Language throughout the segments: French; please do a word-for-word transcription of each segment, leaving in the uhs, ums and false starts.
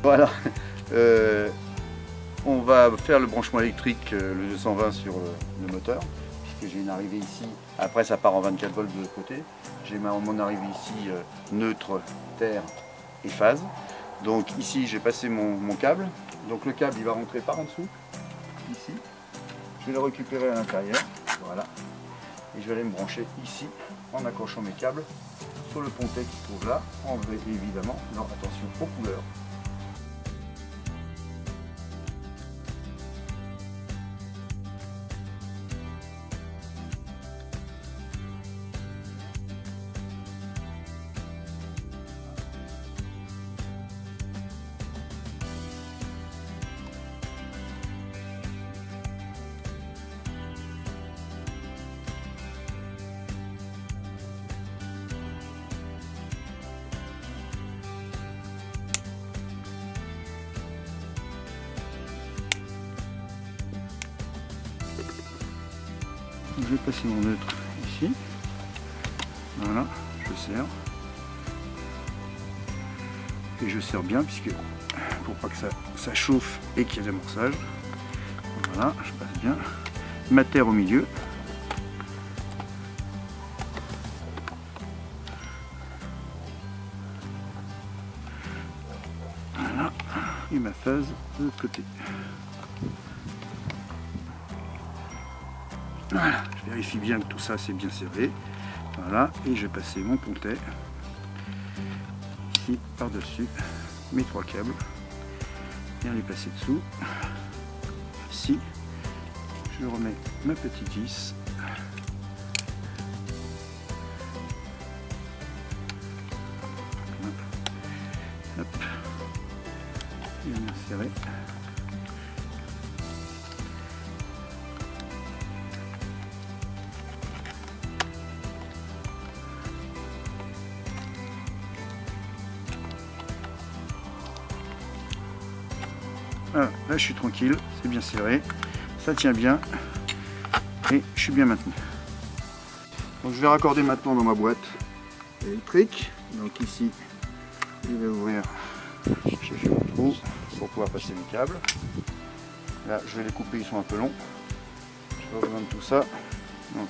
Voilà. Euh, on va faire le branchement électrique, euh, le deux cent vingt sur le, le moteur, puisque j'ai une arrivée ici. Après, ça part en vingt-quatre volts de l'autre côté. J'ai mon arrivée ici euh, neutre, terre et phase. Donc ici, j'ai passé mon, mon câble. Donc le câble, il va rentrer par en dessous, ici. Je vais le récupérer à l'intérieur, voilà. Et je vais aller me brancher ici, en accrochant mes câbles sur le pontet qui se trouve là. Enlever évidemment, non, attention aux couleurs. Je vais passer mon neutre ici, voilà, je serre, et je serre bien puisque pour pas que ça, ça chauffe et qu'il y ait l'amorçage, voilà, je passe bien, ma terre au milieu, voilà, et ma phase de l'autre côté. Voilà, je vérifie bien que tout ça c'est bien serré. Voilà, et je vais passer mon pontet ici par-dessus mes trois câbles. Bien les passer dessous. Ici, je remets ma petite vis. Hop. Bien serré. Voilà, là je suis tranquille, c'est bien serré, ça tient bien et je suis bien maintenu. Donc je vais raccorder maintenant dans ma boîte électrique. Donc ici, je vais ouvrir, chercher mon trou pour pouvoir passer mes câbles. Là je vais les couper, ils sont un peu longs. Je vais besoin de tout ça. Donc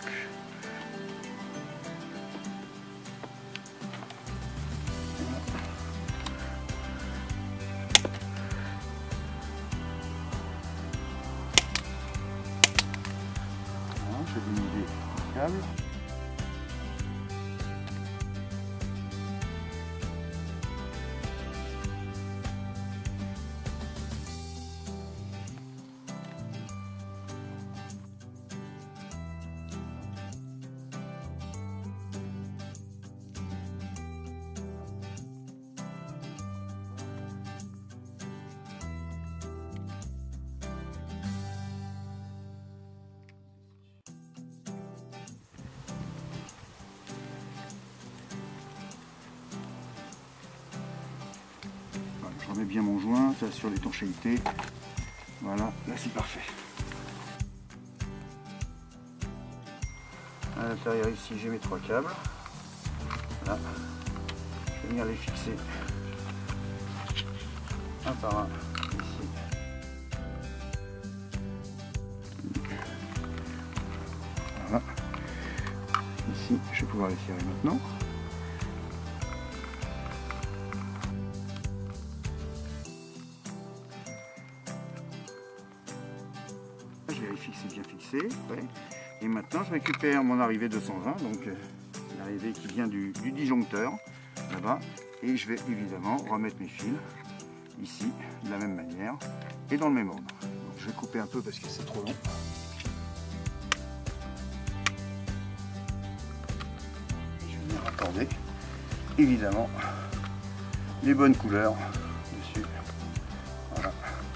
je vais dénuder le câble. Je remets bien mon joint, ça assure l'étanchéité. Voilà, là c'est parfait. À l'intérieur ici j'ai mes trois câbles. Voilà. Je vais venir les fixer un par un ici. Voilà. Ici je vais pouvoir les serrer maintenant. Je vérifie que c'est bien fixé. Ouais. Et maintenant je récupère mon arrivée deux cent vingt, donc euh, l'arrivée qui vient du, du disjoncteur là-bas, et je vais évidemment remettre mes fils ici de la même manière et dans le même ordre. Donc, je vais couper un peu parce que c'est trop long. Et je vais venir raccorder évidemment les bonnes couleurs dessus. Voilà.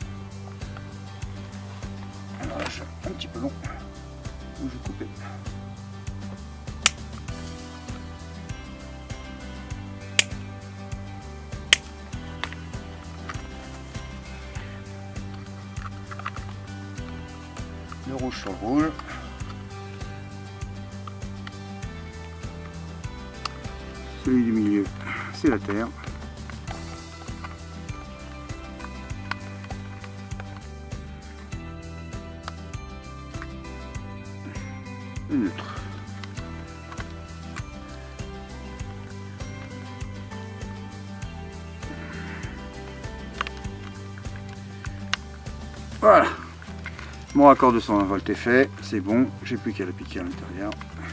Alors là je suis un petit peu long, donc je vais couper. Le rouge sur le rouge. Celui du milieu, c'est la terre. une autre. Voilà, mon raccord deux cent vingt volts est fait, c'est bon, j'ai plus qu'à le piquer à l'intérieur.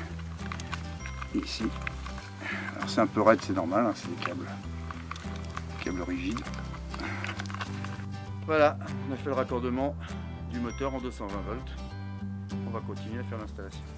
Ici, alors c'est un peu raide, c'est normal, hein, c'est des câbles, câbles rigides. Voilà, on a fait le raccordement du moteur en deux cent vingt volts. On va continuer à faire l'installation.